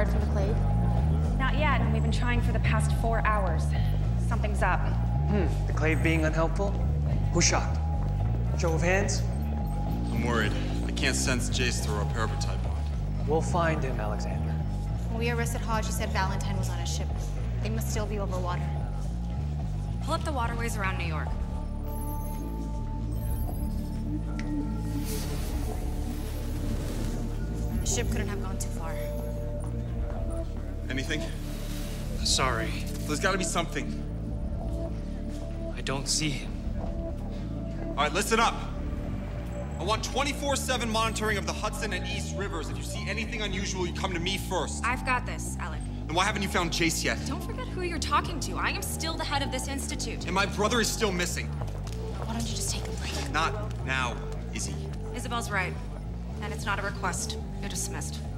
word from the Clade? Not yet, and we've been trying for the past 4 hours. Something's up. The Clade being unhelpful? Who shot? Show of hands? I'm worried. I can't sense Jace through our parabatite bond. We'll find him, Alexander. When we arrested Hodge, he said Valentine was on a ship. They must still be over water. Pull up the waterways around New York. The ship couldn't have gone too far. Anything? Sorry, There's gotta be something. I don't see him. All right, listen up. I want 24/7 monitoring of the Hudson and East Rivers. If you see anything unusual, you come to me first. I've got this, Alec. Then why haven't you found Jace yet? Don't forget who you're talking to. I am still the head of this institute. And my brother is still missing. Why don't you just take a break? Not now, Izzy. Isabel's right. And it's not a request. You're dismissed.